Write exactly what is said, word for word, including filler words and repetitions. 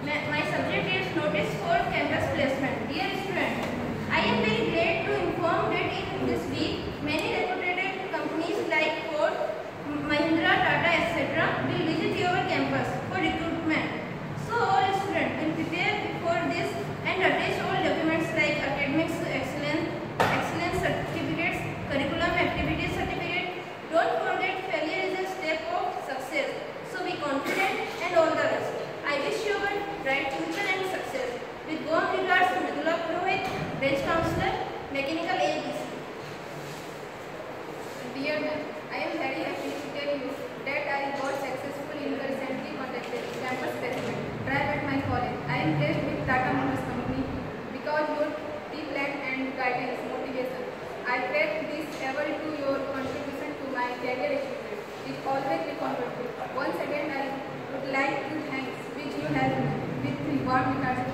My subject is Notice for Campus Placement. Dear students, I am very glad to inform that in this week, many reputed companies like Ford, Mahindra, Tata, et cetera will visit your campus for recruitment. So all students will prepare for this and attach all documents like academics excellence, excellence certificates, curriculum activity certificate. Don't forget, failure is a step of success. So be confident and all the rest. I wish you a bright future and success. With warm regards, Mridula Purohit, Bench Counselor, Mechanical A B C. Dear ma'am, I am very happy to tell you that I got successful in the recently conducted campus placement drive at my college. I am blessed with Tata Motors Company because your pre-plan and guidance motivation. I felt this ever to your contribution to my career achievement. It always be contributed. Once again, I would like to thank which you have with warm regards.